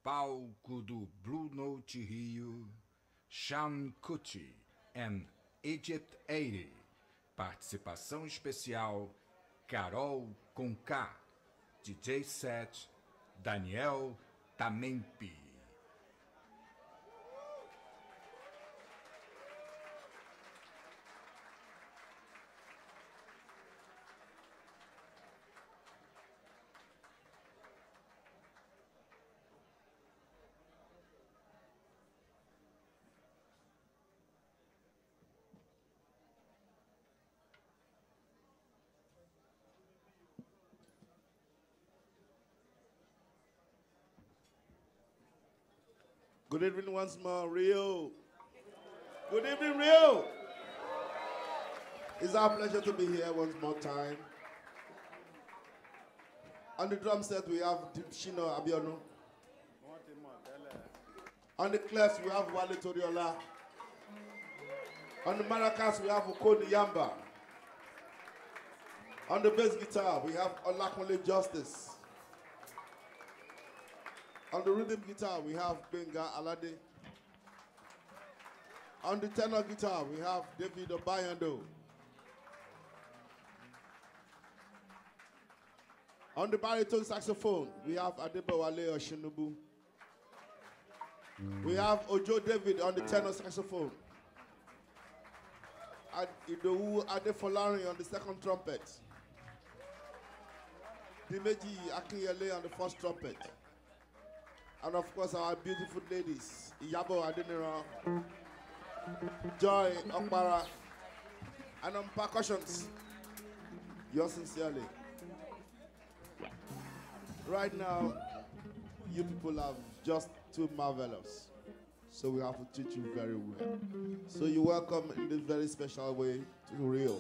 palco do Blue Note Rio, Sean Kuti and Egypt 80. Participação especial, Carol Conká. DJ set, Daniel Tamempi. Good evening once more, Rio. Good evening, Rio. It's our pleasure to be here once more time. On the drum set, we have Shino Abionu. On the clefs, we have Wale Toriola. On the maracas, we have Okoni Yamba. On the bass guitar, we have Olakunle Justice. On the rhythm guitar, we have Benga Alade. On the tenor guitar, we have David Obayando. On the baritone saxophone, we have Adebowale Oshinubu. We have Ojo David on the tenor saxophone. Idowu Adefolari on the second trumpet. Dimeji Akinyele on the first trumpet. And of course, our beautiful ladies, Iyabo Adenira, Joy Okpara, and on percussions, yours sincerely. Right now, you people are just too marvelous, so we have to treat you very well. So you're welcome in this very special way to Rio.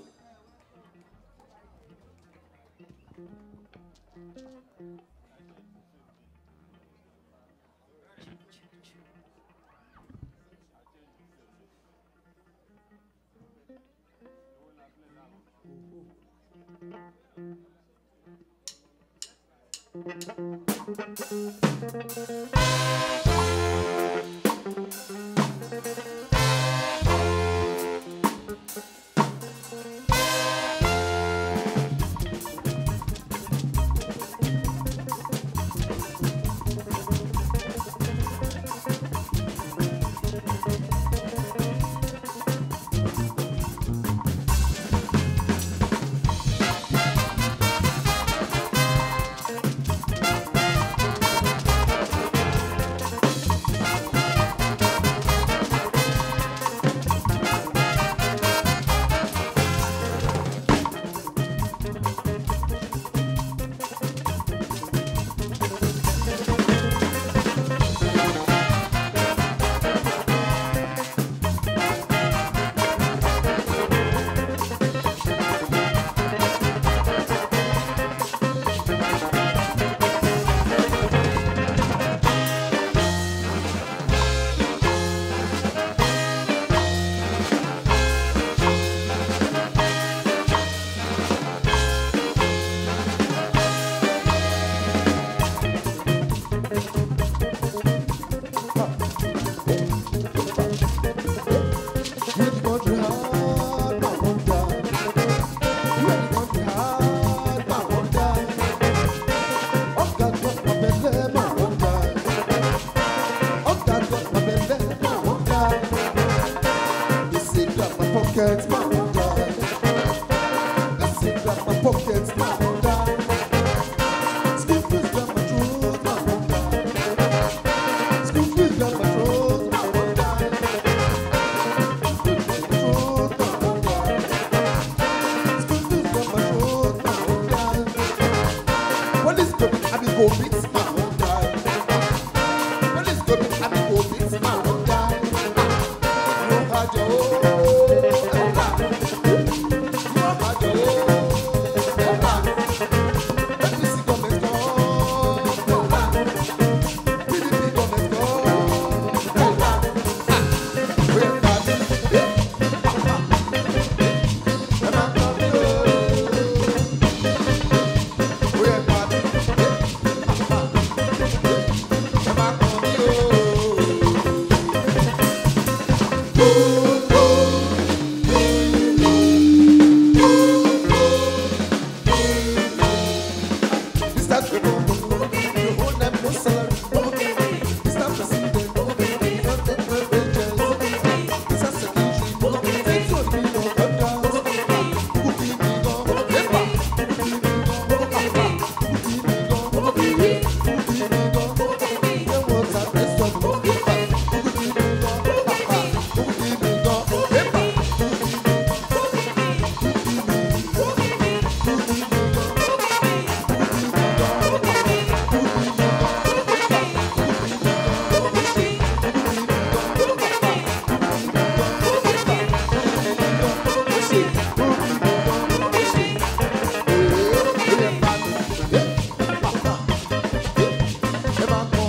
Oh,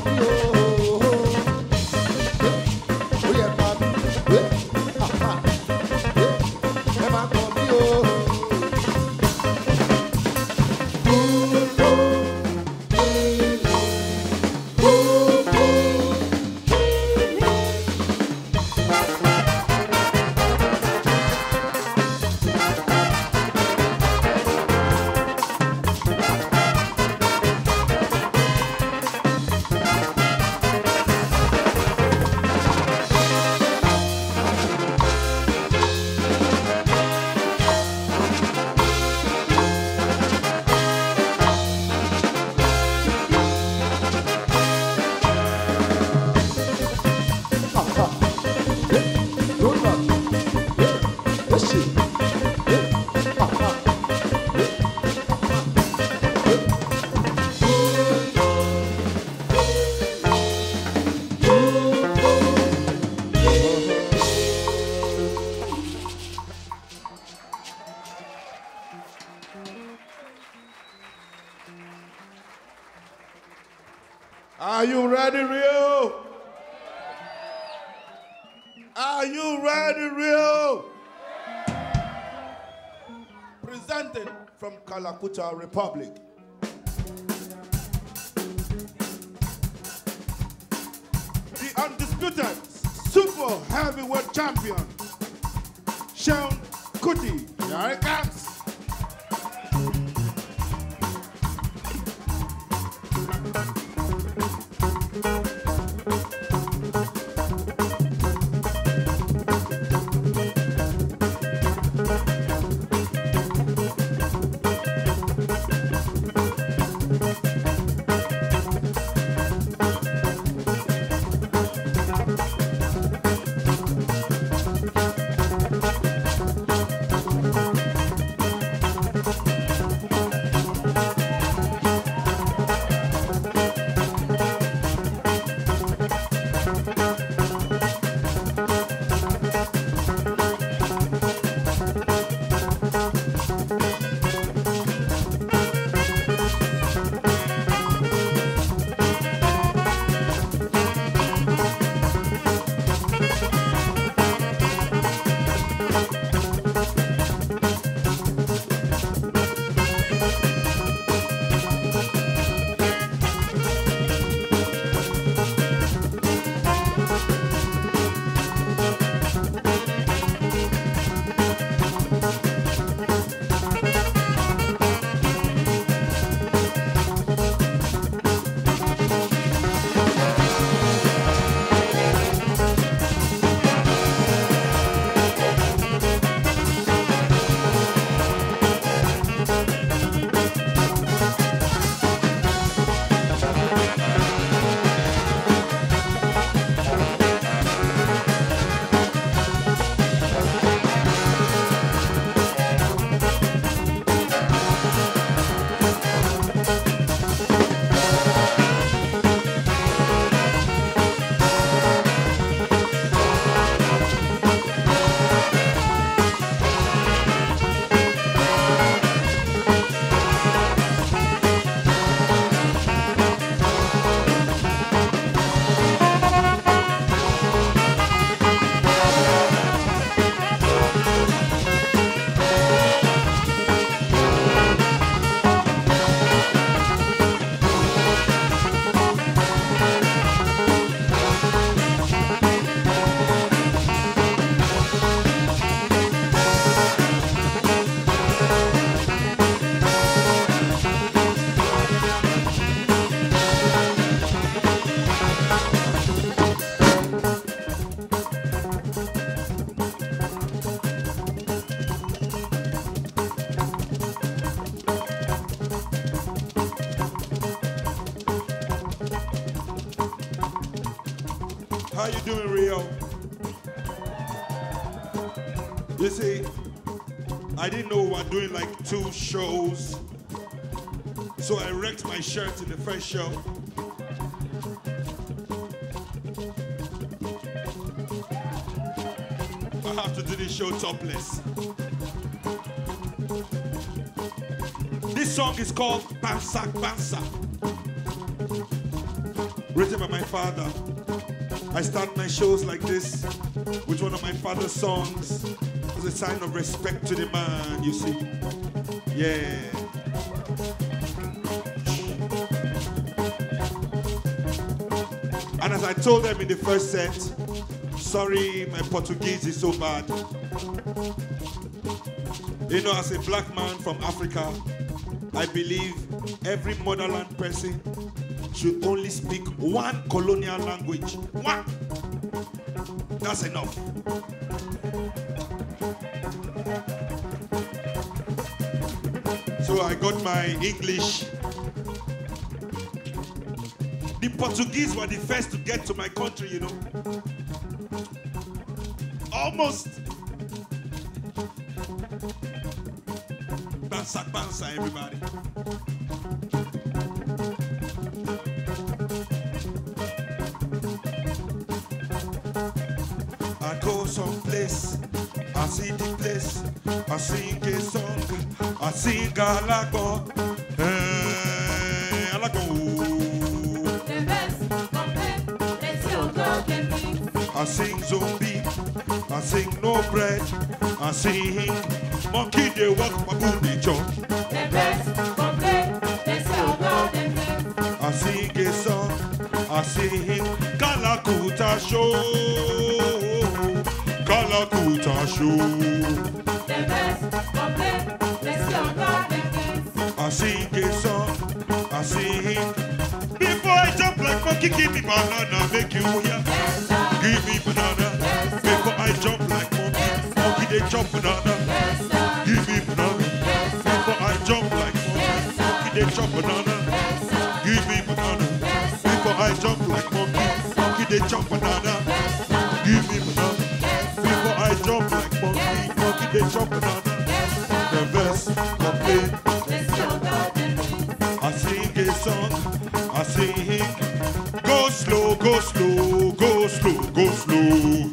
Are you ready, Rio? Are you ready, Rio? Presented from Kalakuta Republic. The undisputed super heavyweight champion, Sean Kuti. Here it comes. How you doing, Rio? You see, I didn't know we were doing like 2 shows, so I wrecked my shirt in the first show. I have to do this show topless. This song is called Bansak Bansak, written written by my father. I start my shows like this with one of my father's songs as a sign of respect to the man, you see. Yeah. And as I told them in the first set, sorry, my Portuguese is so bad. You know, as a black man from Africa, I believe every motherland person should only speak one colonial language. One. That's enough. So I got my English. The Portuguese were the first to get to my country, you know. Almost. Bansa, bansa, everybody. I go someplace, I see the place, I sing a song, I sing alago, alago. I sing zombie, I sing no bread, I sing monkey they walk baboon they jump. I sing a song, I sing Kalakuta show, Kalakuta show. I sing a song, I sing. Before I jump like monkey, give me banana, make you hear. Give me banana. Before I jump like monkey, monkey they jump banana. Give me banana. Before I jump like monkey, they jump banana. Give me banana. Before I jump like monkey, they jump banana. Give me banana. Before I jump like monkey, they jump banana. The verse complete. I sing a song, I sing. Go slow, go slow, go slow, go slow.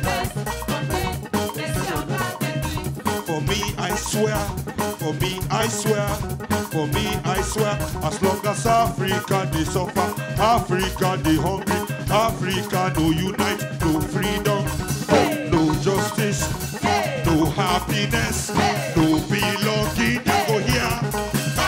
For me, I swear, for me, I swear, for me, I swear, as long as Africa they suffer, Africa they hungry, Africa no unite, no freedom, no justice, no happiness, no belonging, they go here.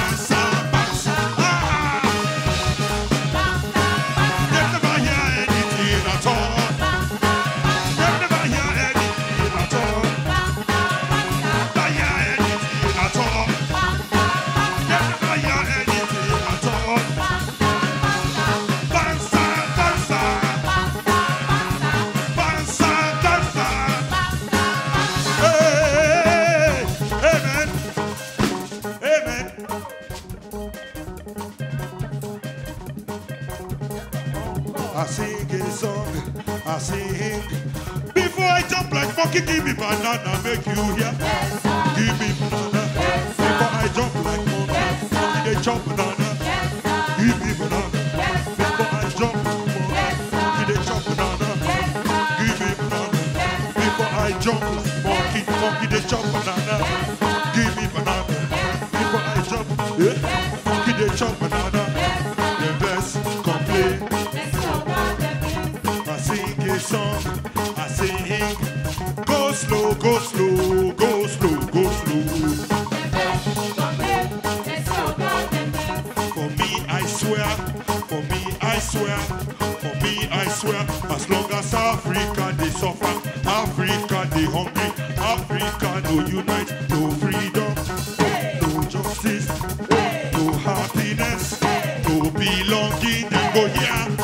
I sing a song, I sing. Before I jump like monkey, give me banana, make you hear. Give me banana. Before I jump like monkey, monkey they jump banana. Give me banana. Before I jump like monkey, they jump banana. Give me banana. Before I jump like monkey, they jump banana. Give me banana. Before I jump, monkey they jump banana. The best complain. I sing a song, I sing. Go slow, go slow, go slow, go slow. For me, I swear, for me, I swear, for me, I swear. As long as Africa they suffer, Africa they hungry, Africa no unite, no freedom, no justice, no happiness, no belonging. They go here.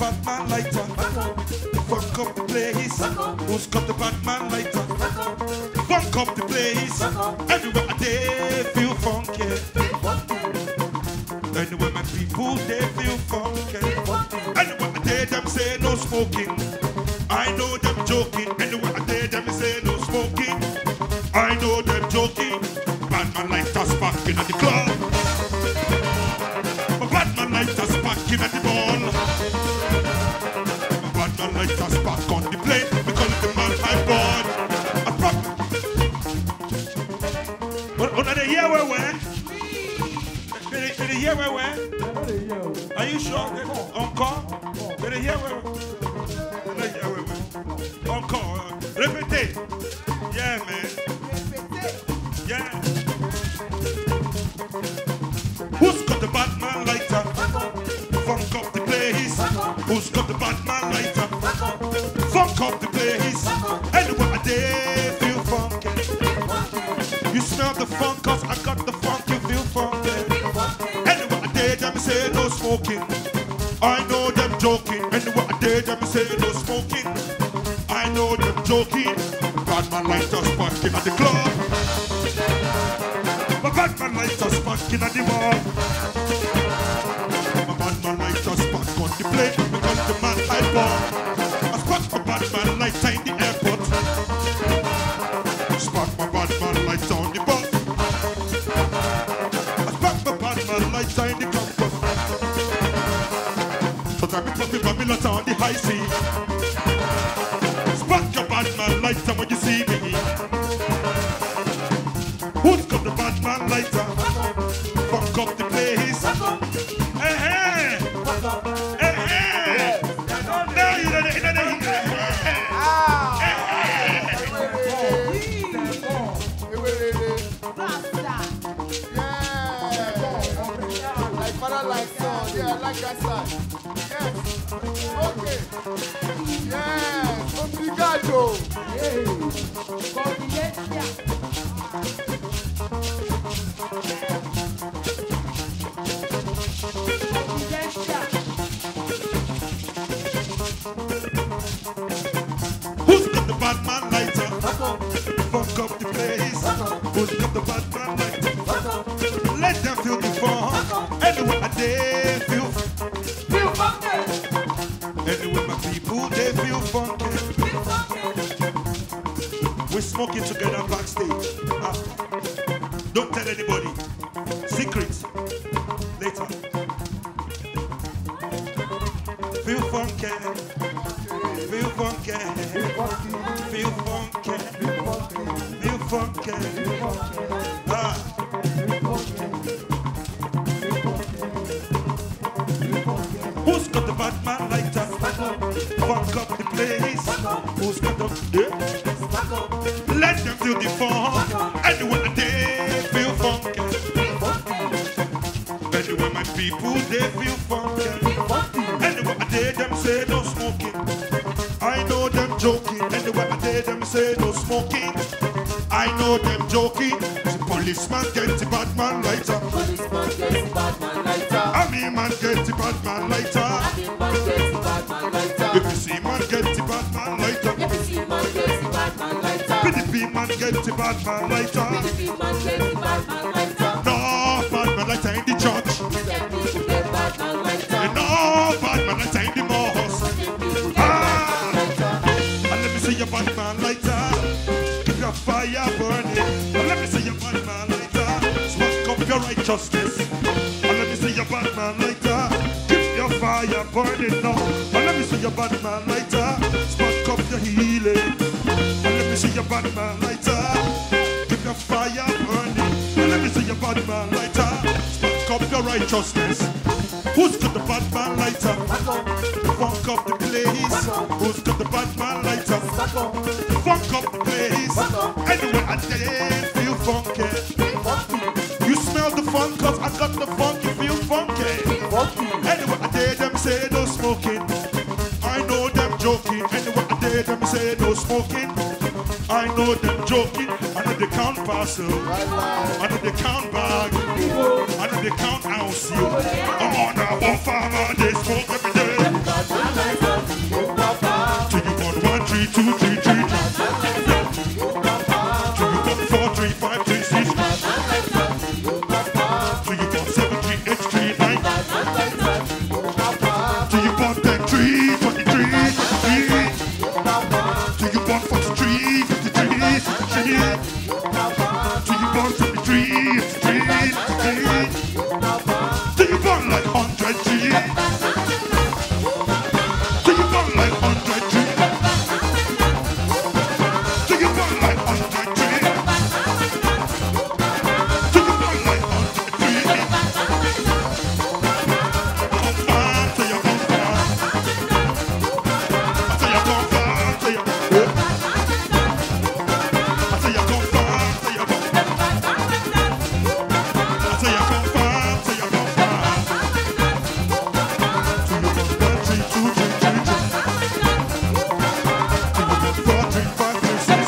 Batman lighter? Funk up the place. Who's got the Batman lighter? Funk up the place. Everywhere they feel funky. Anywhere my people they feel funky. Anywhere I hear them say no smoking. I know them joking. Anywhere I hear them say no smoking. I know them joking. Batman lighter sparking at the club. Batman lighter sparking at the ball. Batman lighter spark on the plane. We call it the man high board. What are they here where? Did they hear where? Are you sure? Encore? Did they hear where? Encore. Répétez. Yeah, man. Yeah. Who's got the Batman lighter? Funk up the place. Who's got the Batman lighter? Funk up the place. Anywhere they feel funky. You smell the funk, cause I got the funk, you feel funky. Anywhere I dare them say no smoking. I know them joking. Anywhere I dare them say no smoking. I know them joking. Batman lighter sparking at the club. My Batman lighter sparking at the mall. My Batman lighter spark on the plane. Because the man I bought. I spark my Batman lighter in the airport. Spark my Batman lighter on the bus. I spark my Batman lighter in the campus. So I put my Babylon on the high sea. Spark your Batman lighter when you see me. Who's got the Batman lighter? Fuck up the place. Hey, hey. Hey, hey. Now you know the Like father, like son. Yeah, I like that side. Yes. Okay. Yes. Obrigado. Who's got the Batman lighter? Fuck up the place. Who's got the Batman lighter? Let them feel the fun. Anywhere they feel funky. Anywhere my people they feel funky. We're smoking together backstage. Don't tell anybody. Secrets. Later. Feel funky. Feel funky. Feel funky. Feel funky. Who's got the Batman lighter? Fuck up the place. Who's got the... Let them feel the fun. Anywhere they feel funky. Anywhere my people they feel funky. Anywhere I dare them say no smoking. I know them joking. Anywhere I dare them say no smoking. I know them joking. The policeman get the Batman lighter. Policeman get the Batman lighter. Army man get the Batman lighter. Army man get the Batman lighter. BBC man get the Batman lighter. BBC man get the Batman lighter. PDP man get the Batman lighter. PDP man get the Batman lighter. No Batman lighter in the church. People get Batman lighter. No Batman lighter in the mosque. And let me see your Batman lighter. Keep your fire burning. And let me see your Batman lighter. Spark up your righteousness. And let me see your Batman lighter. Keep your fire burning now. And let me see your Batman lighter. Spark up your healing. And let me see your Batman lighter. Keep your fire burning. And let me see your Batman lighter. Spark up your righteousness. Who's got the Batman lighter? Funk up the place. Who's got the Batman lighter? Funk up the place. Anywhere I dare feel funky. You smell the funk cause I got the funk, you feel funky. Anywhere I dare them say no smoking. I know them joking. Anywhere I dare them say no smoking. I know them joking. I know they count parcel. I know they count bag. I know they count ounce. I'm on a one farmer, they smoke every day. Till you want 1, 3, 2, 3, 3. Till you want 4, 3, 5, 3, 6. Till you want 7, 3, 8, 3, 9. Till you want 10, 3, 23, 23. Till you want 43, 53, 53. Till you want 53, 53, 53. Till you want like 100, 3. Till you want like 100, 3. Till you want like 100, 3. Till you want like 100, 3. Come on, till you come on. Till you come on, till you come on. Till you come on, till you come on. Till you come on, till you come on. Till you come 1, 3, 2, 3, 3, 3. Till you come 4, 3, 5, 3, 6.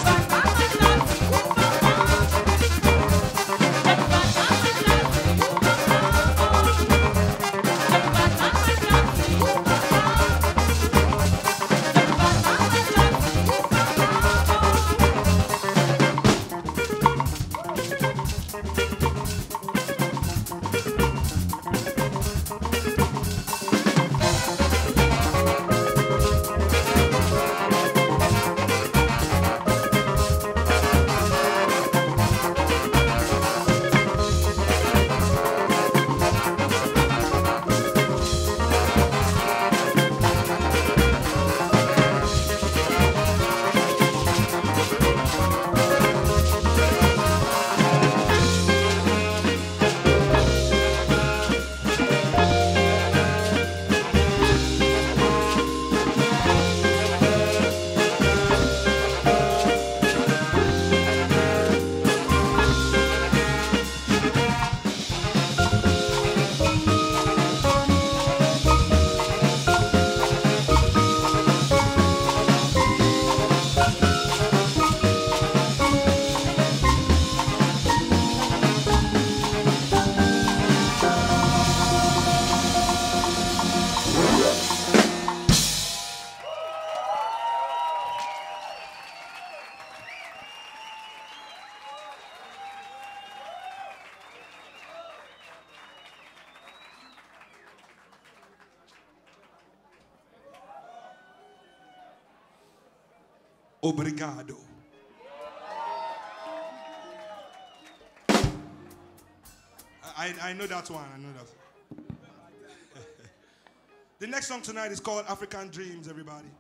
Obrigado. I know that one. I know that. The next song tonight is called African Dreams, everybody.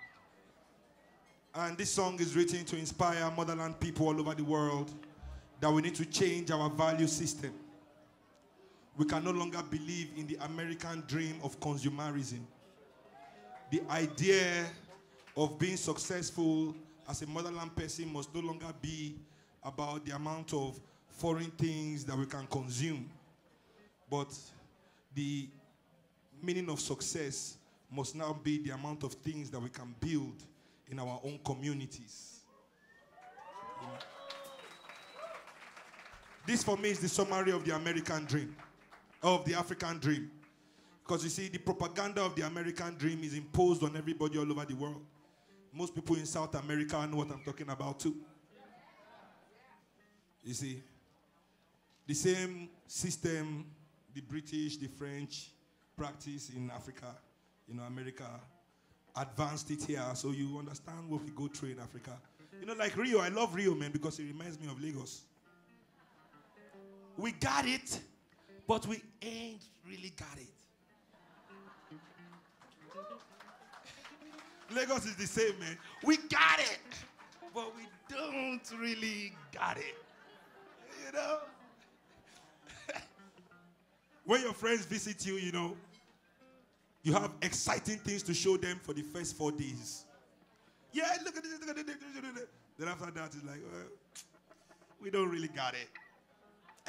And this song is written to inspire motherland people all over the world that we need to change our value system. We can no longer believe in the American dream of consumerism. The idea of being successful as a motherland person must no longer be about the amount of foreign things that we can consume. But the meaning of success must now be the amount of things that we can build in our own communities. You know? This for me is the summary of the American dream, of the African dream. Because you see, the propaganda of the American dream is imposed on everybody all over the world. Most people in South America know what I'm talking about too. You see, the same system the British, the French practice in Africa, you know, America advanced it here, so you understand what we go through in Africa. You know, like Rio, I love Rio, man, because it reminds me of Lagos. We got it, but we ain't really got it. Lagos is the same, man. We got it, but we don't really got it. You know? When your friends visit you, you know, you have exciting things to show them for the first 4 days. Yeah, look at this, look at this. Then after that, it's like, well, we don't really got it.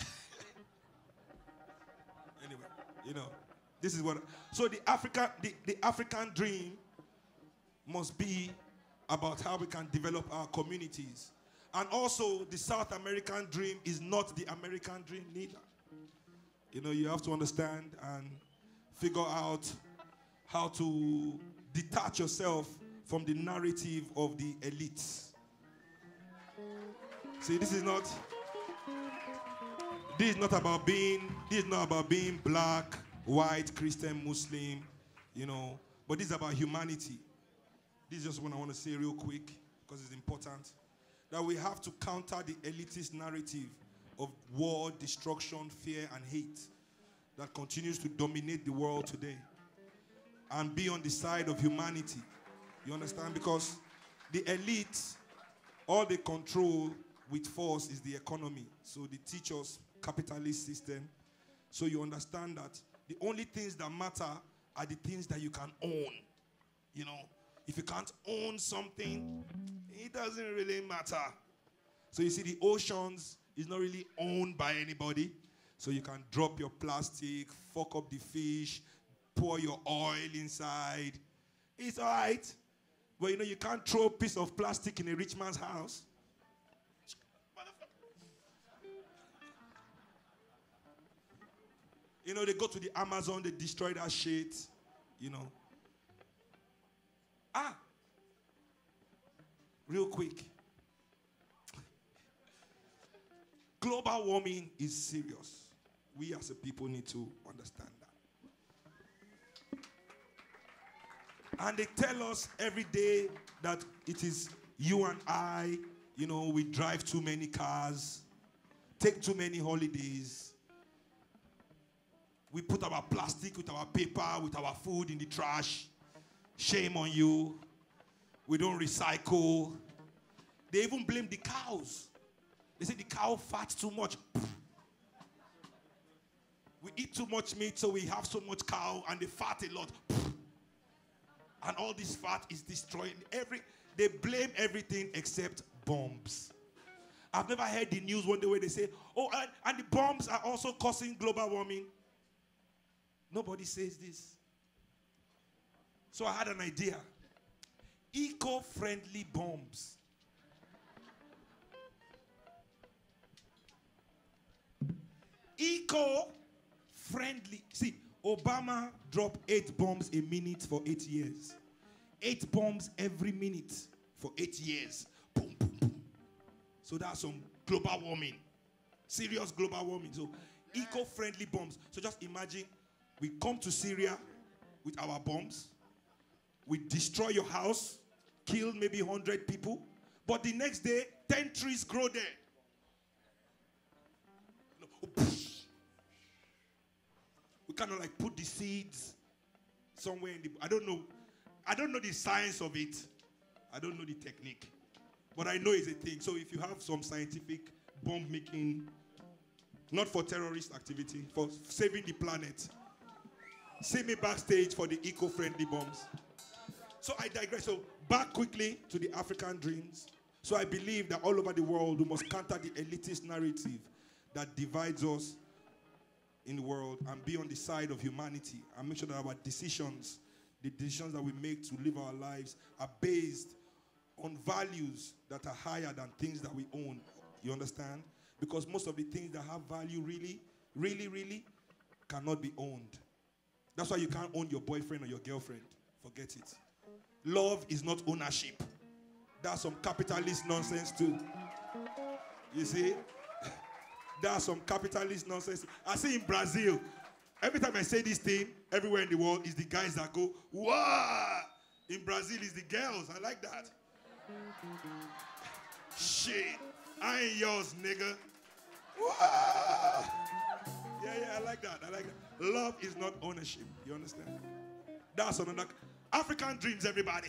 Anyway, you know, this is what. So the African dream must be about how we can develop our communities. And also, the South American dream is not the American dream neither. You know, you have to understand and figure out how to detach yourself from the narrative of the elites. See, this is not about being black, white, Christian, Muslim, but this is about humanity. This is just what I want to say real quick, because it's important. That we have to counter the elitist narrative of war, destruction, fear, and hate that continues to dominate the world today, and be on the side of humanity. You understand? Because the elites, all they control with force is the economy. So they teach us capitalist system. So you understand that the only things that matter are the things that you can own. If you can't own something, it doesn't really matter. So you see, the oceans is not really owned by anybody. So you can drop your plastic, fuck up the fish, pour your oil inside. It's all right. But you can't throw a piece of plastic in a rich man's house. They go to the Amazon, they destroy that shit, Real quick. Global warming is serious. We as a people need to understand that. And they tell us every day that it is you and I, we drive too many cars, take too many holidays. We put our plastic with our paper, with our food in the trash. Shame on you. We don't recycle. They even blame the cows. They say the cow fats too much. We eat too much meat, so we have so much cow, and they fat a lot. And all this fat is destroying they blame everything except bombs. I've never heard the news one day where they say, and the bombs are also causing global warming. Nobody says this. So I had an idea. Eco-friendly bombs. Eco-friendly. See, Obama dropped 8 bombs a minute for 8 years. 8 bombs every minute for 8 years. Boom, boom, boom. So that's some global warming. Serious global warming. So eco-friendly bombs. So just imagine we come to Syria with our bombs. We destroy your house, kill maybe 100 people, but the next day, 10 trees grow there. We kind of like put the seeds somewhere in the... I don't know the science of it. I don't know the technique. But I know it's a thing. So if you have some scientific bomb making, not for terrorist activity, for saving the planet, see me backstage for the eco-friendly bombs. So I digress. So back quickly to the African dreams. So I believe that all over the world, we must counter the elitist narrative that divides us in the world and be on the side of humanity and make sure that our decisions, the decisions that we make to live our lives, are based on values that are higher than things that we own. You understand? Because most of the things that have value really cannot be owned. That's why you can't own your boyfriend or your girlfriend. Forget it. Love is not ownership. That's some capitalist nonsense too. You see? That's some capitalist nonsense. I see in Brazil, every time I say this thing, everywhere in the world is the guys that go, wow! In Brazil is the girls. I like that. Shit. I ain't yours, nigga. Wow! Yeah, I like that. Love is not ownership. You understand? That's another... African dreams, everybody.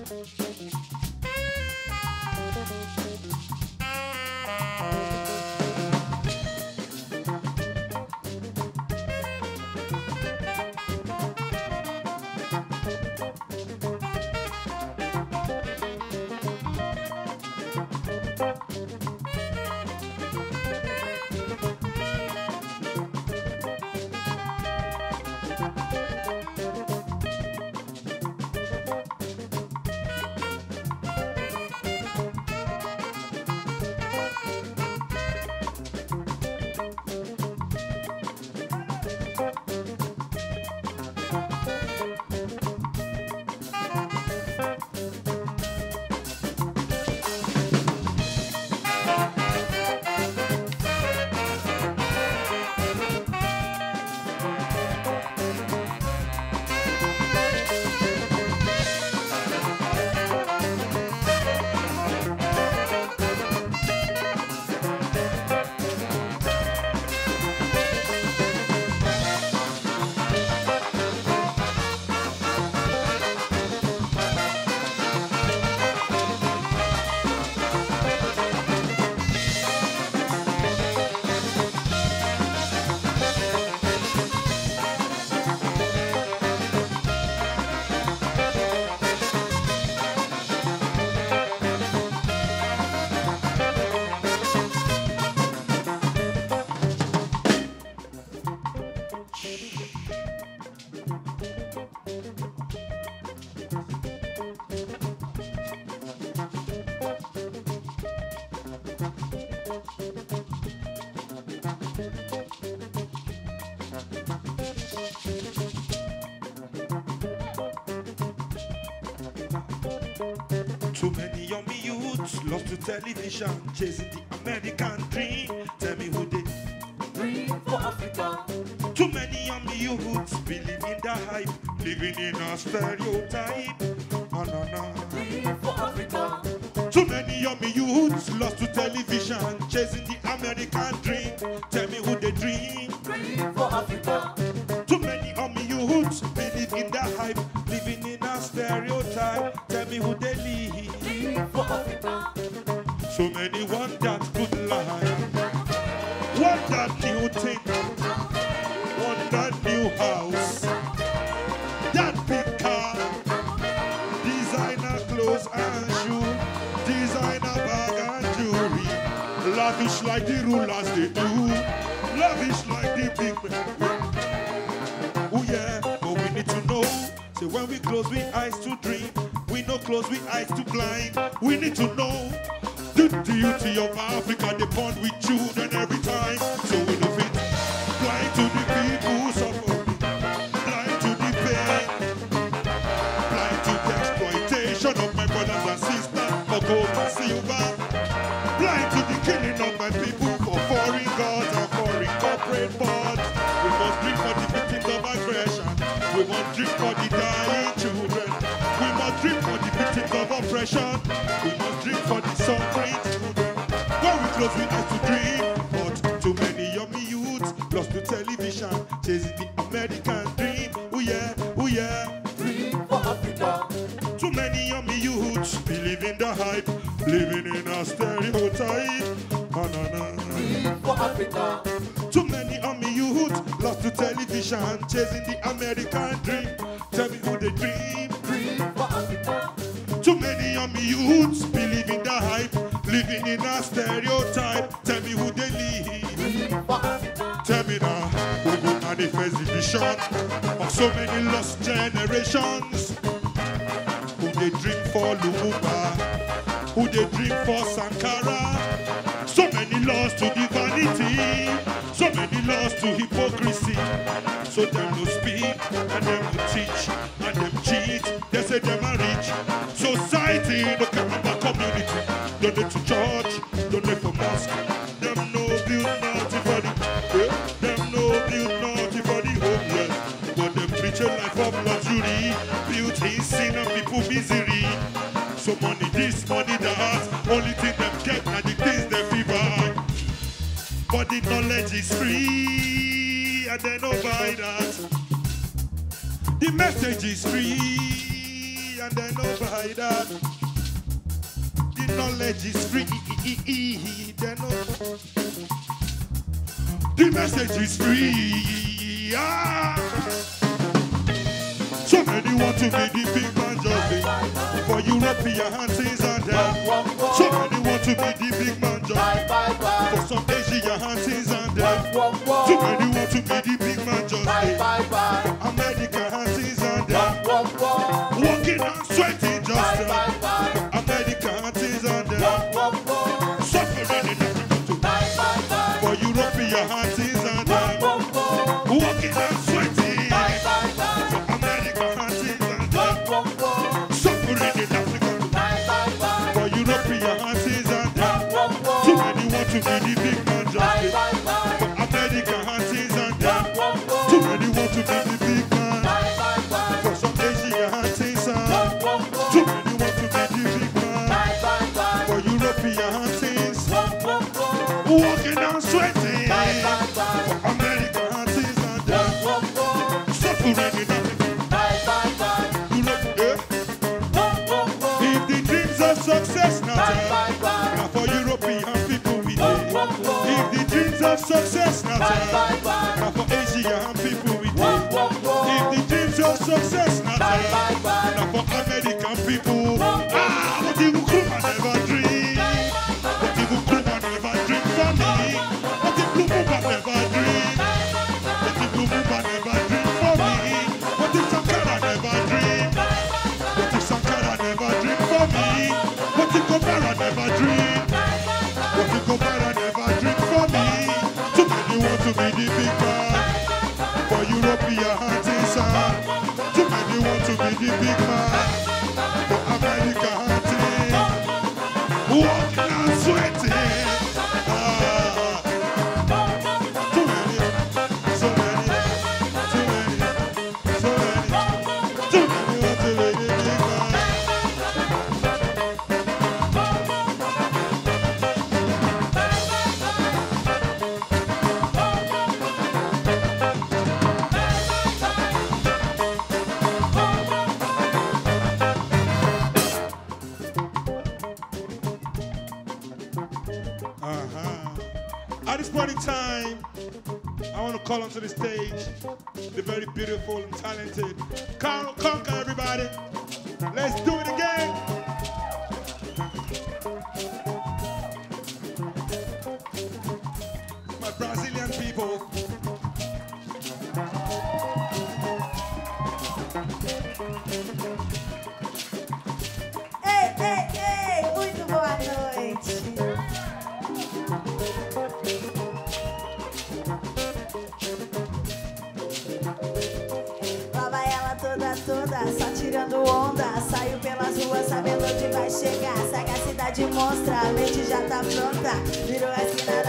Too many yummy youths lost to television, chasing the American dream. Tell me who they Dream for Africa. Too many yummy youths believe in the hype, living in a stereotype. Oh, no, no. Dream for Africa. Too many yummy youths lost to television, chasing the American dream. Tell me who they dream. Dream for Africa. Too many yummy youths believe in the hype, living in a stereotype. Tell me who they lead. Dream for Africa. So many want that good life, want that new thing, want that new house, that big car, designer clothes and shoes, designer bag and jewelry, lavish like the rulers they do, lavish like the big men. Oh yeah, but we need to know, say when we close we eyes to dream, we no close we eyes to blind. We need to know the duty of Africa, they bond with children every time. So we don't fit blind to the people suffering, blind to the pain, blind to the exploitation of my brothers and sisters for gold and silver, blind to the killing of my people for foreign gods and foreign corporate boards. We must drink for the victims of aggression, we must drink for the dying children, we must drink for the victims of oppression, we must drink for the suffering children. When we close we eyes to dream, but too many yummy youths lost to television, chasing the American dream. Oh yeah, oh yeah. Dream for Africa. Too many yummy youths believe in the hype, living in a stereotype. Oh, no, no. Dream for Africa. Too many yummy youths lost to television, chasing the American dream. Tell me who they dream. Dream for Africa. Too many yummy youths believe in the hype, living in a stereotype. Tell me who they lead. Dream for Africa. Tell me now, who will manifest the vision of so many lost generations? Who they dream for Lumumba? Who they dream for Sankara? So many lost to the vanity, so many lost to hypocrisy. So them no speak, and them no teach, and them cheat. They say them are rich. Society no care about community. Donate to church, donate for mosque. Them no build nothing for the them no build nothing for the homeless. But them preach a life of luxury, built in sin and people misery. So money this, money that, only thing them get are the things they feel buy. But the knowledge is free, and they don't buy that. The message is free, and they know by that. The knowledge is free. They know. The message is free. Ah. So many want to be the big man just be. For European hands on them. So many want to be the big man just be. For some Asian hands on them. So many want to be the big man just be. For American hands on them. Walking and sweating just for American hands on them. Suffering in Africa. For European hands on them. Walking and sweating. Suffering in Africa. For European hands and them. Too many want to be the big man just for American hands and them. Too many want to be the big man. For some Asian hands and too many want to be the big man. For European hands, walking and sweating. For American hands and them. Suffering in Africa. Success now for European people we did. If the dreams of success now for Asian people we did. If the dreams of success now for American people. Ah, what if Nkrumah never dream? What if Nkrumah never dream for me? What if Lumumba never dream? What if Lumumba never dream for me? What if Sankara never dream? What if Sankara never dream for me? What if Gobara never dream? What if Gobara never dream for me? Too many want to be the big man. For European hands inside. Too many want to be the big man. For America hunting. Walking and sweating. Ah. Too many. So many. Too many. So many. Too many want to be the big man. At this point in time, I want to call onto the stage the very beautiful and talented Carol Conker, everybody. Let's do it again. My Brazilian people. Ei, ei, ei, muito boa noite. Lá vai ela toda, só tirando onda. Saiu pelas ruas sabendo onde vai chegar. Sagacidade mostra, a mente já tá pronta. Virou a esquina,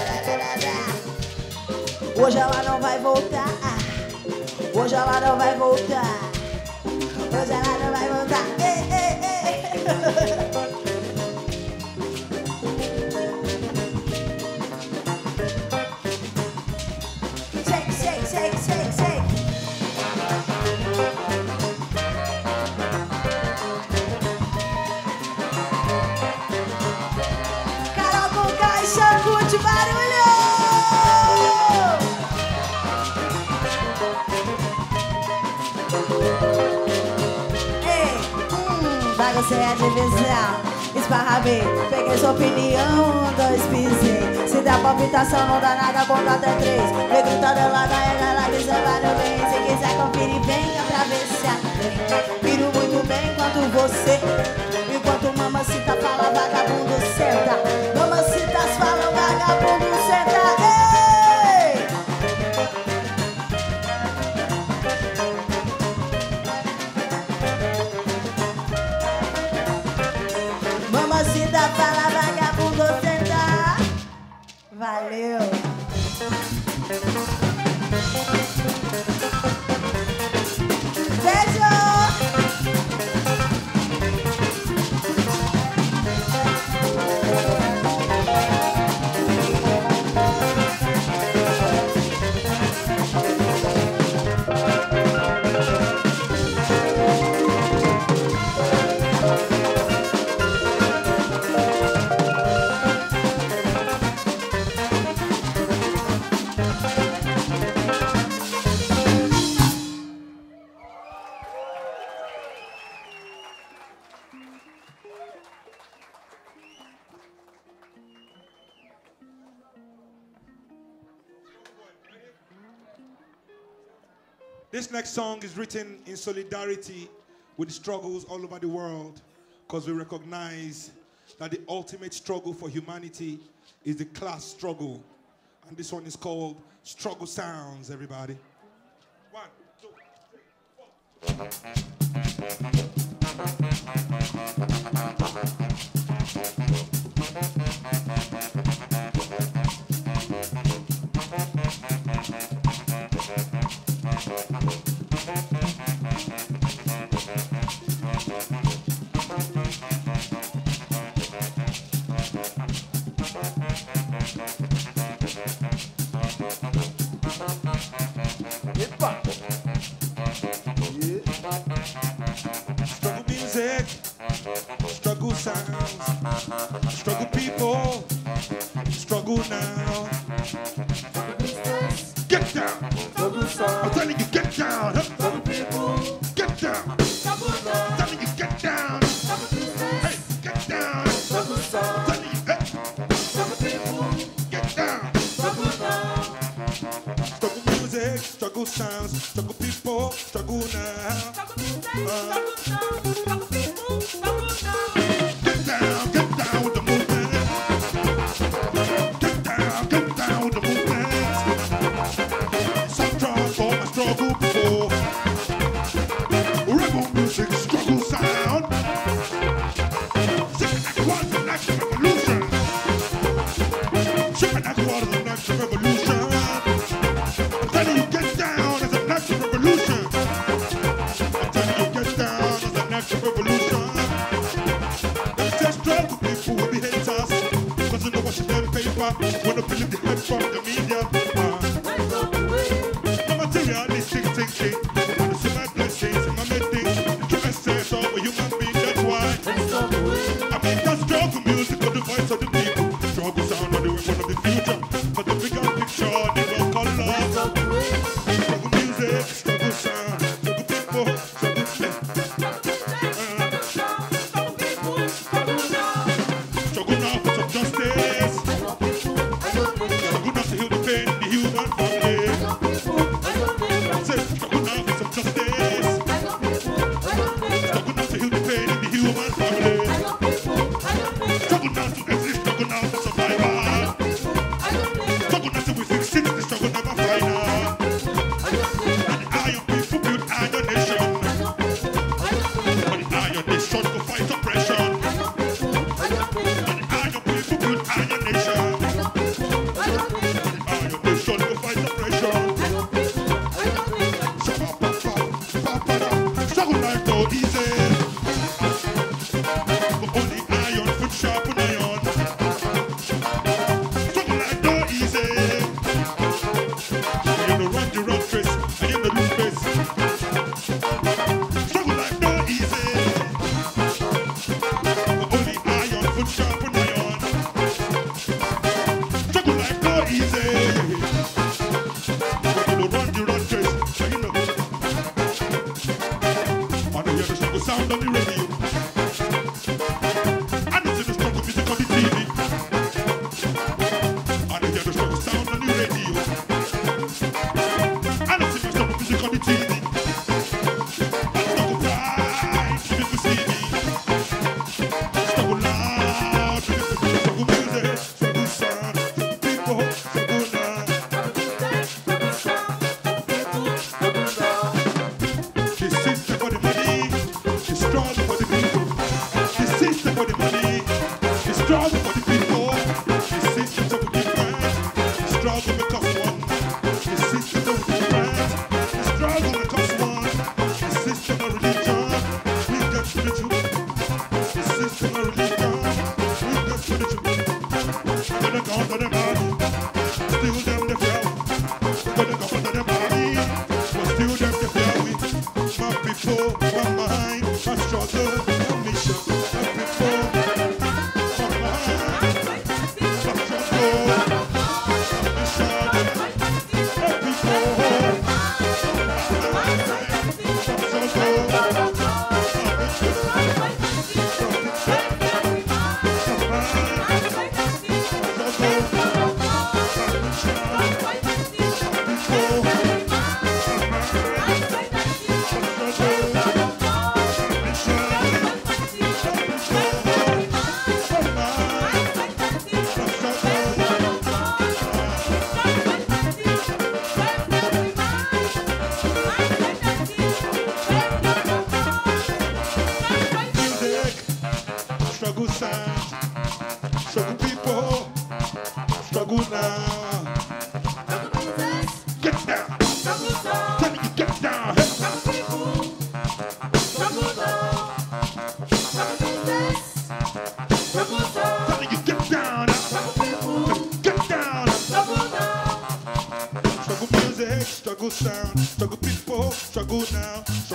hoje ela não vai voltar. Hoje ela não vai voltar. Hoje ela não vai voltar. Ei, ei, ei. Shake, shake, shake, shake, shake. Carol Conká e Xangute, barulho! Baguncei a divisão, esparramei, peguei sua opinião, 2 pisei. Se der palpitação não dá nada, conta até 3. Vem gritando, ela ganha, ela que você vai no bem. Se quiser conferir, venha pra ver se atende. Viro muito bem enquanto você, enquanto mamacita fala, vagabundo senta. Mamacitas falam, vagabundo senta. Ei! Mamacita fala, vagabundo senta. Valeu. Beijo. This next song is written in solidarity with struggles all over the world, because we recognize that the ultimate struggle for humanity is the class struggle. And this one is called Struggle Sounds, everybody. 1, 2, 3. Struggle music, struggle sounds, struggle people, struggle now. Get down! I'm telling you, get down! Get down! I'm telling you, get down! Hey, get down! I'm telling you, hey, get down! Struggle music, struggle sounds, struggle people, struggle now. Get down with the movement. Get down with the movement. Some draws for my struggle before. Rebel music, struggle sound. Sipping that water, the next revolution. Sipping that water, the next revolution. I'm telling you, get down as a next revolution. I'm telling you, get down as a next revolution. Just struggle people will be haters, cause you know what's in them paper. Wanna believe the head from the media. No materialistic thinking. Wanna see my blessings and my made things. The true essence of a human being, that's why. I mean that struggle music for the voice of the people. Struggle sound of the weapon of the future. For the bigger picture, the real color. Struggle music, struggle sound, struggle people, struggle struggle now for some justice. Struggle now to heal the pain in the human family. Say, struggle now for some justice. Struggle now to heal the pain in the human family. Struggle now to exist, struggle now for survival. Struggle now till we succeed, the struggle never final. And the iron people build iron nation. And the iron nation to fight oppression. And the iron people build iron nation. And the iron nation to fight oppression. Struggle life no easy. But only iron foot sharpen iron. Struggle life no easy. And you know run the road race, and you know lose face. Struggle life no easy. But only iron foot sharpen iron. Struggle life no easy. But you know run the road race, and you know. I know hear the struggle sound on the radio. I know see the struggle music on the TV. I know hear the struggle sound on the radio. I know see the struggle music on the TV. I struggle bright, people see me. Struggle loud, people see me. Struggle music, struggle sound, struggle people, struggle now. The system for the money, the struggle for the people. The system for the money, the struggle for the people. The system so different, the struggle becomes one. The system so different, the struggle becomes one. The system of religion, we get spiritual. The system of religion, we get spiritual. Gonna go for the body, still them the flower. Gonna go for the body, but still them the flower. My people, my mind, my struggle, my mission. My people, my mind, my struggle, my mission. My people, my struggle, my mission.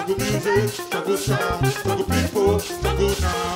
struggle music, struggle sound, struggle people, struggle now.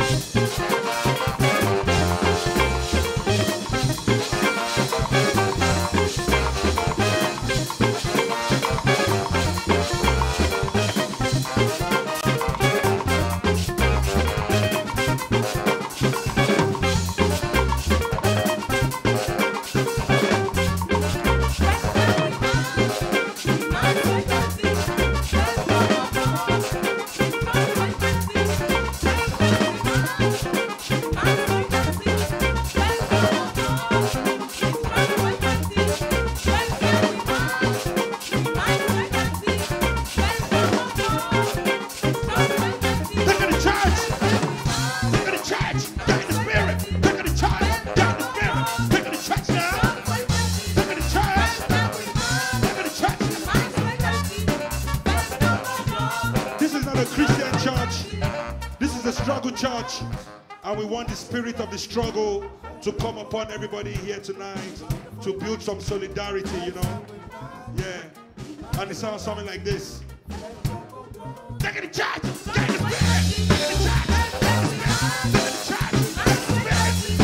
Church, and we want the spirit of the struggle to come upon everybody here tonight to build some solidarity, you know. Yeah. And it sounds something like this. Take it to church! Take it to spirit! Take it to church! Take it to spirit! Take it to church! Take it to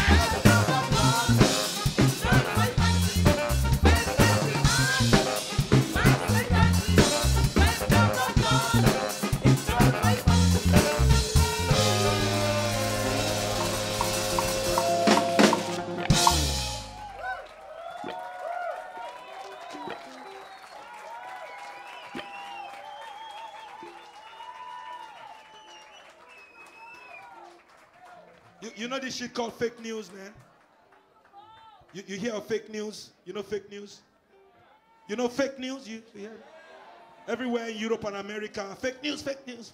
You know this shit called fake news, man? You hear of fake news? You know fake news? You know fake news? You hear it? Everywhere in Europe and America, fake news, fake news.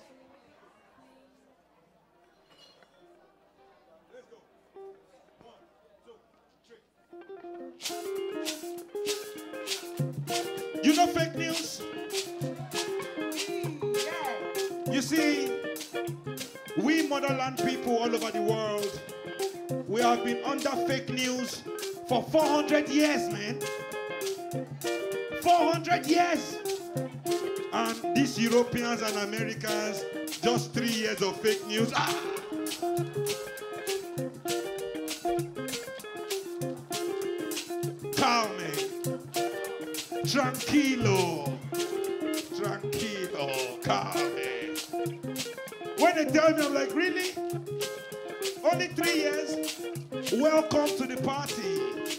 Let's go. 1, 2, 3. You know fake news? You see, we motherland people all over the world, we have been under fake news for 400 years, man. 400 years. And these Europeans and Americans, just 3 years of fake news. Ah! Calme. Tranquilo. Tranquilo. Calme. When they tell me, I'm like, really? Only 3 years? Welcome to the party.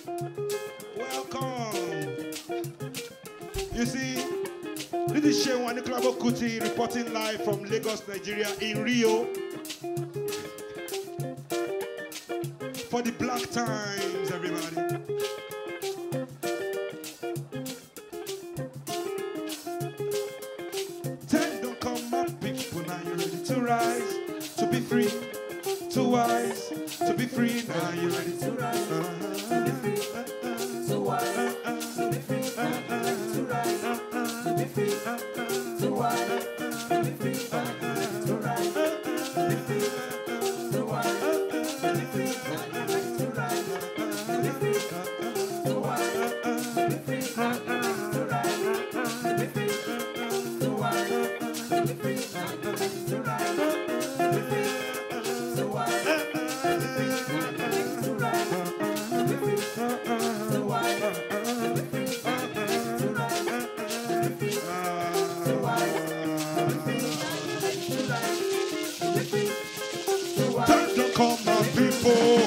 Welcome. You see, this is Shehu Anikulabo Kuti reporting live from Lagos, Nigeria, in Rio. For the Black Times, everybody. Time don't come up, people, now you're ready to rise, to be free, to wise, to be free, now you're ready to rise, to be free, to wise, to be free, to rise, to be free, to wise, to be free, to rise, to be free, to wise, to be free, to rise, to be free, to wise, to be free, to rise, to be free, to wise, to be free, to rise, to be free, to wise, to be free, to rise, to be free, to wise, to be free, to rise, to be free, to wise, to be free, to rise, to be free, to wise. Time to come, my people.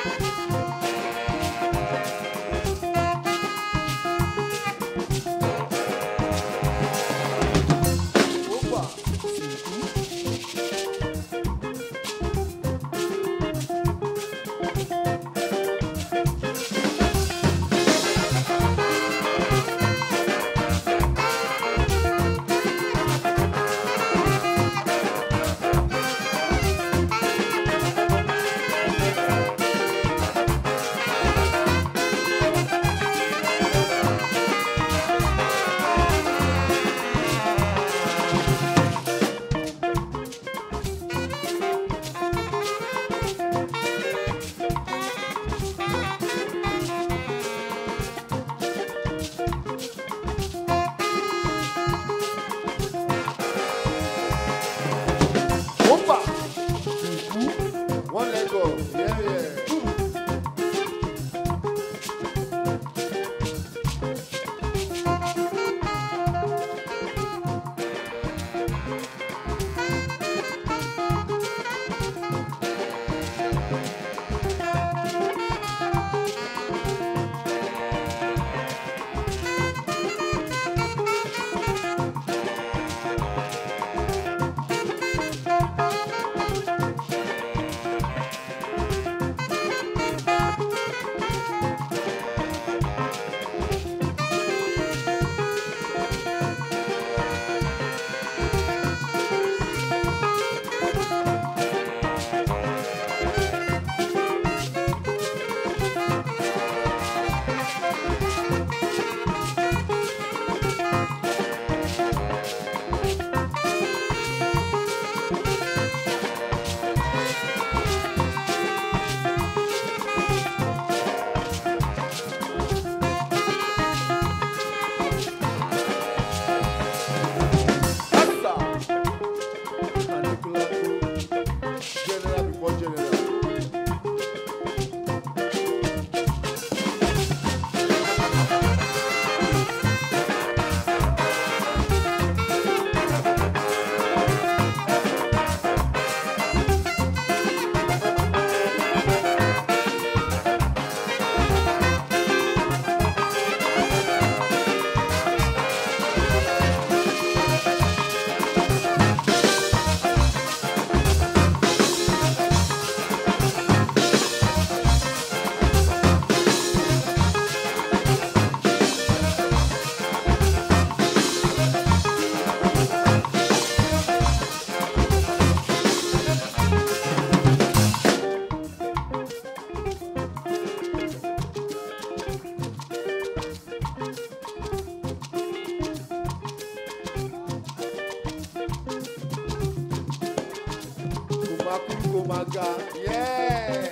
Maga, yeah.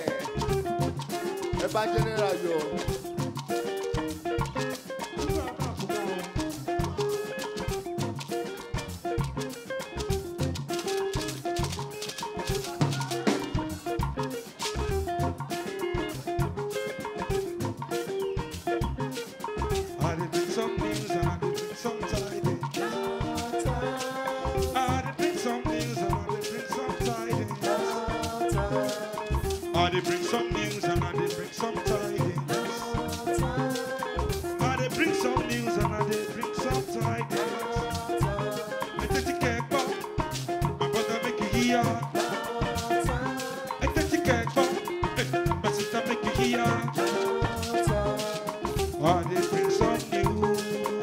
Eba General yo. I did bring some news and I did bring some tidings. I did bring some news and I did bring some tidings. I take the cake back, my brother make you hear. I take the cake back, my sister make you hear. I did bring some news.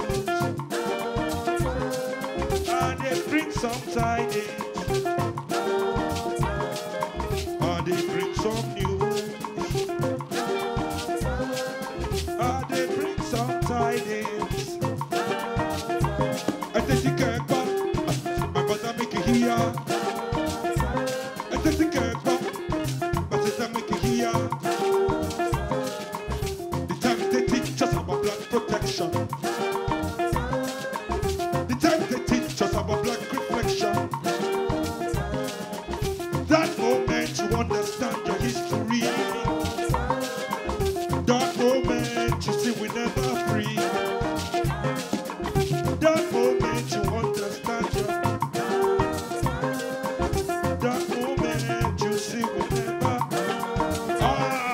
I did bring some tidings. I did bring some news. I did bring some tidings. I take the cake back, my brother make you hear. I take the cake back, my sister make you hear. The time they teach us about blood protection. The time they teach us about black reflection. That moment you understand your history. That moment you see we never free. That moment you understand your. That moment you see we never.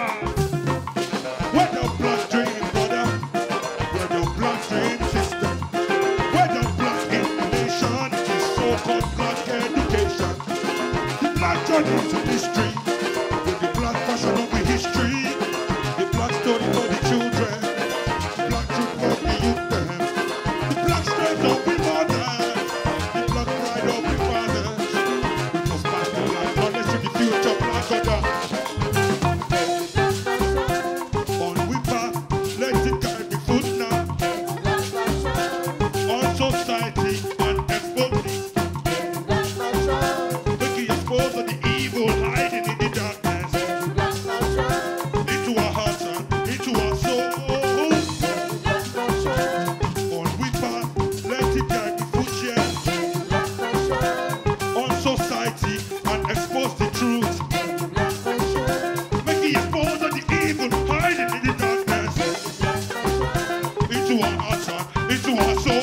Where the black dream, brother? Where the black dream, sister? Where the black information is so-called black education? The black journey to the street, with the black fashion of the history, the black story for the children, the black truth for the youth them, the black strength of the mother, the black pride of the fathers. We must pass the black knowledge to the future black order. On we path, let it guide the foot now. On society and expose it. Make it expose of the evil hiding in the darkness. Into our hearts and into our souls. On we path, let it guide the foot on society and expose the truth. Make it expose of the evil hiding in the darkness. Into our hearts and into our souls.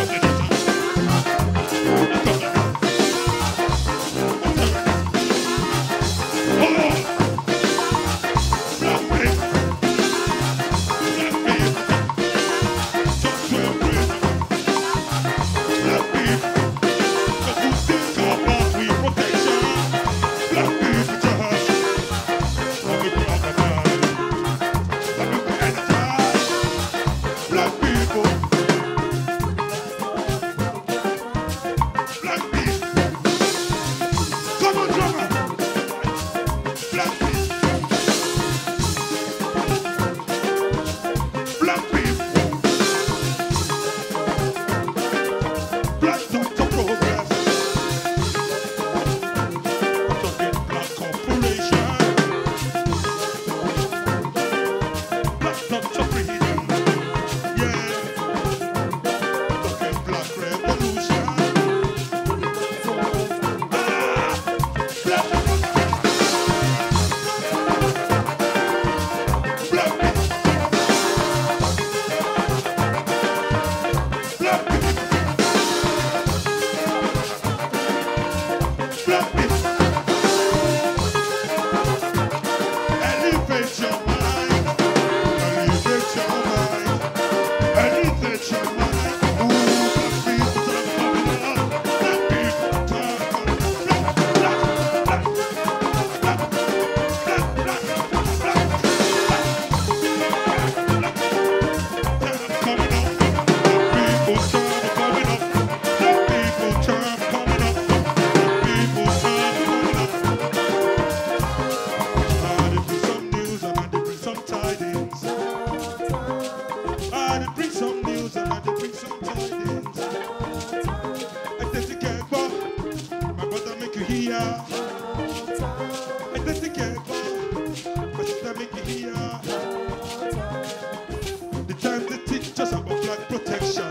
The time they teach us about black protection.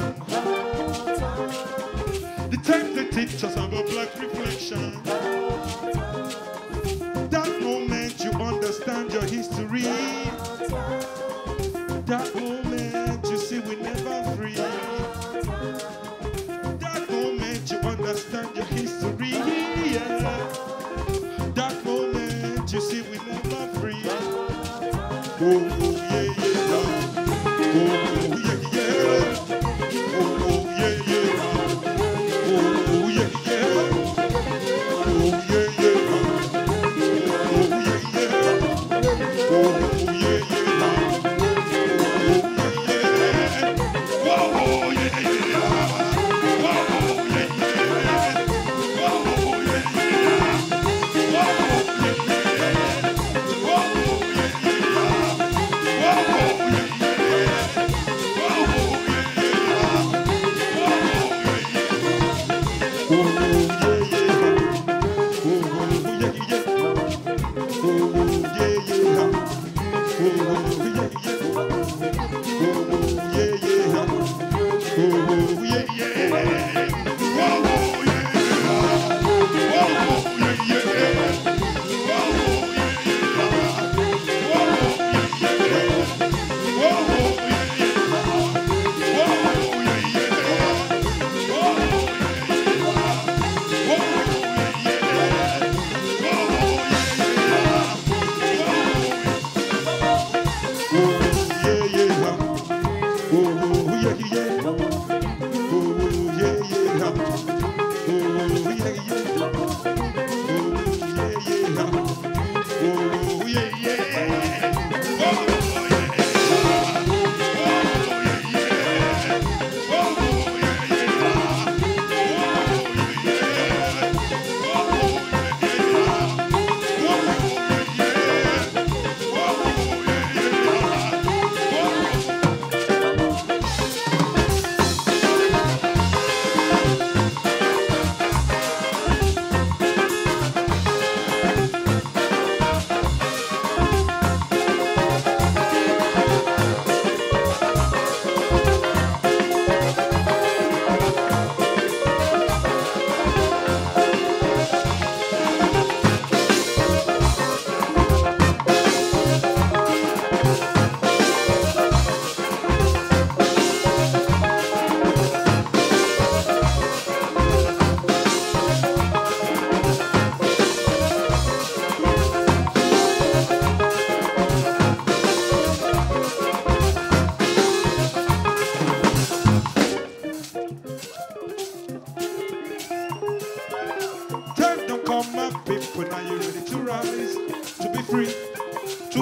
The time they teach us about black reflection. That moment you understand your history. That moment you see we never free. That moment you understand your history. Yeah. That moment you see we never free. Oh, yeah, yeah. Oh, yeah, yeah. Oh, yeah, yeah. Oh, yeah, yeah. Oh, yeah, yeah. Oh, yeah, yeah. Oh, yeah, yeah. Oh, yeah, yeah.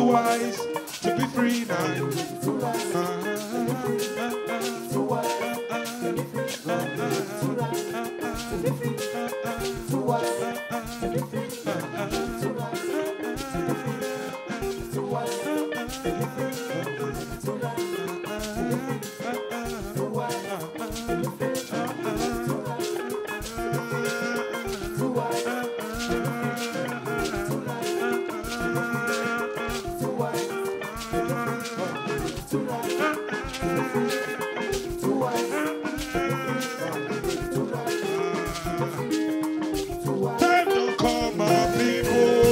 too wise to be free now. Time don't come, my people.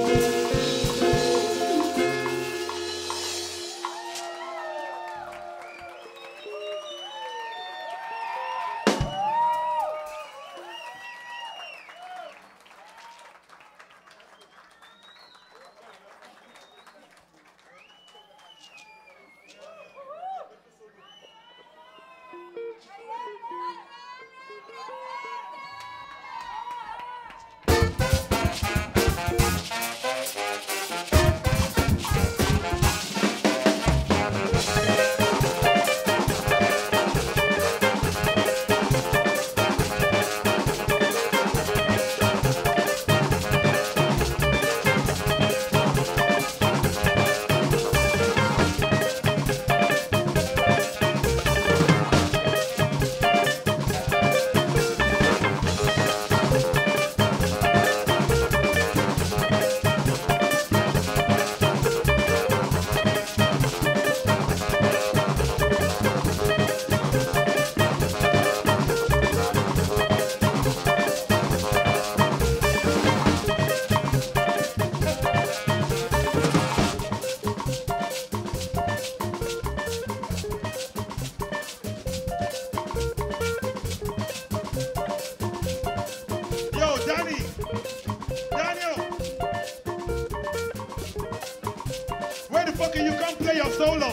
Yo, Danny! Daniel! Where the fuck can you come play your solo?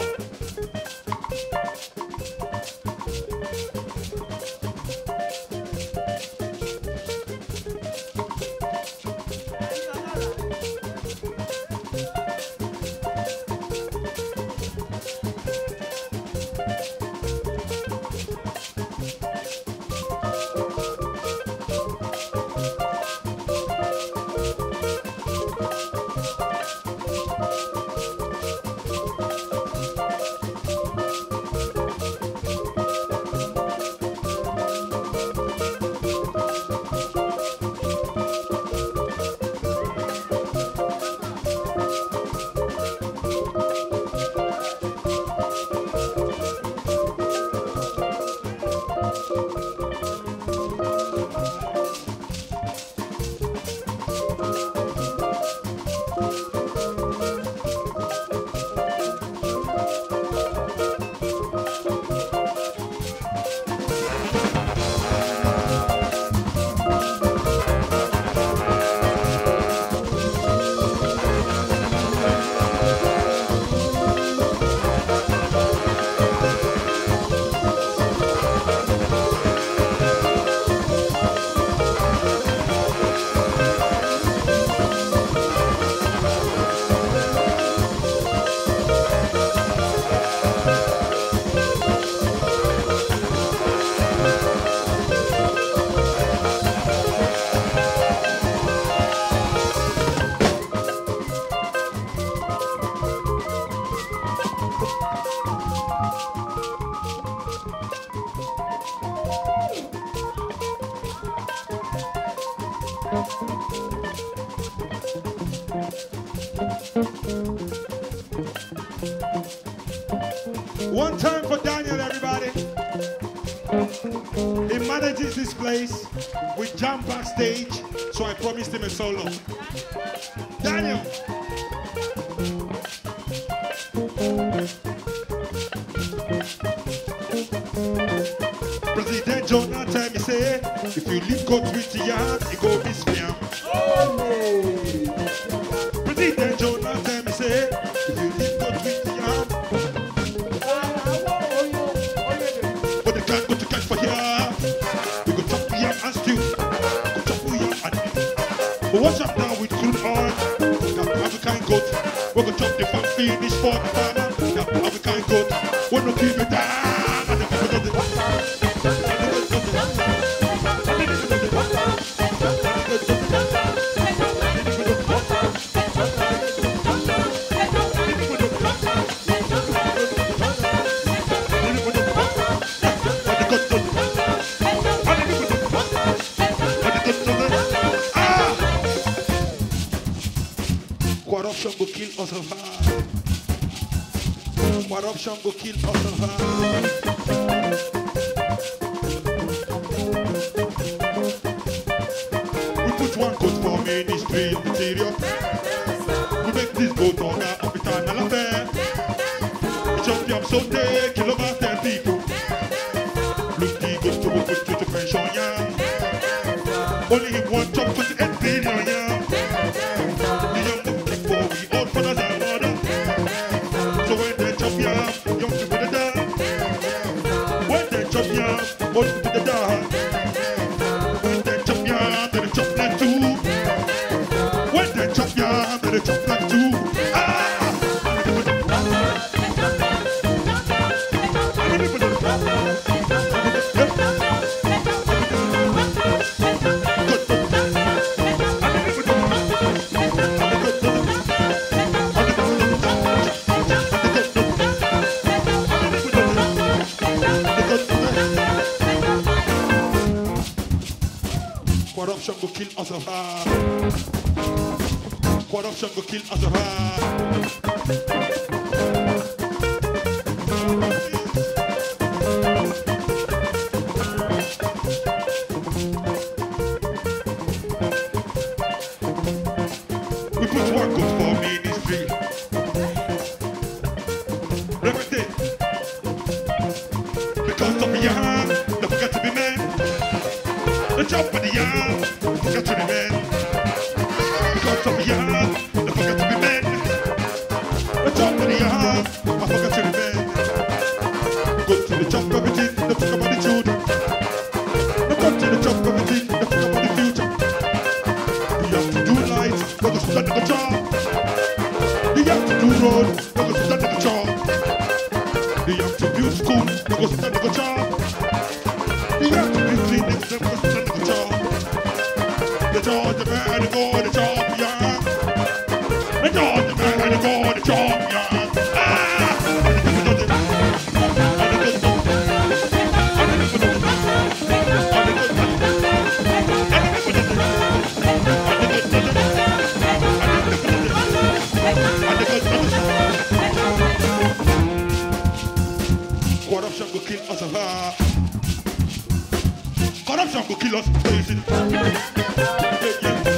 One time for Daniel, everybody. He manages this place. We jump backstage, so I promised him a solo. Daniel. President Jonathan, he say, if you leave God with your hand, you go miss me. President Jonathan, he say, if you leave God with your hand, but the can go to catch for here. We go chop yam and stew. Go chop yam and stew. But watch out now with crude oil. African goat. We go chop the come finish for the farmer. Yeah, we can't go. We no keep it down. And the people does Corruption go kill us of her. Corruption go kill us of her. We put one coat for ministry of interior. We make this go on a eternal affair. We champion Sunday, kill over 10 people. Look, he goes to open to the pension, yeah. Only him one job, 28 billion, yeah. Corruption go kill us of her. Corruption go kill us of her. We put one good for ministry. Repeat it. Because of young, don't forget to be men. The job for the young, forget to be men. Because of the young, don't forget to be men. The job for the young, I forget to be men. Go to the job committee, don't forget about the children. Go to the job committee, don't forget about the future. You have to do lights, don't go to the job. You have to do road, don't go to the job. You have to build school, don't go to the job. You have to be clean, don't go to the job. The job, the man, the go, the job, yeah. The job, the man, the go, the job, yeah. Corruption go kill us of her. Corruption go kill us.